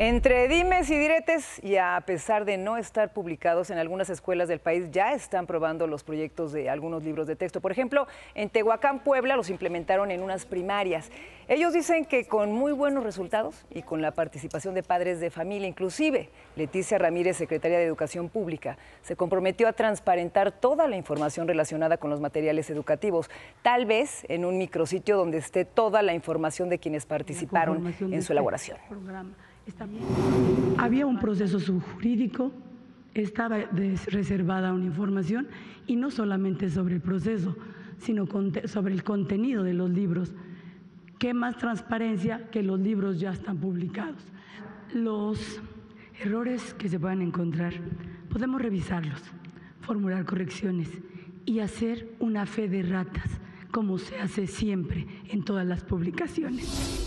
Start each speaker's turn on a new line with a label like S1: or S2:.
S1: Entre dimes y diretes, y a pesar de no estar publicados, en algunas escuelas del país ya están probando los proyectos de algunos libros de texto. Por ejemplo, en Tehuacán, Puebla, los implementaron en unas primarias. Ellos dicen que con muy buenos resultados y con la participación de padres de familia, inclusive Leticia Ramírez, secretaria de Educación Pública, se comprometió a transparentar toda la información relacionada con los materiales educativos, tal vez en un micrositio donde esté toda la información de quienes participaron en su elaboración.
S2: Había un proceso subjurídico, estaba reservada una información, y no solamente sobre el proceso, sino sobre el contenido de los libros. ¿Qué más transparencia que los libros ya están publicados? Los errores que se puedan encontrar, podemos revisarlos, formular correcciones y hacer una fe de ratas, como se hace siempre en todas las publicaciones.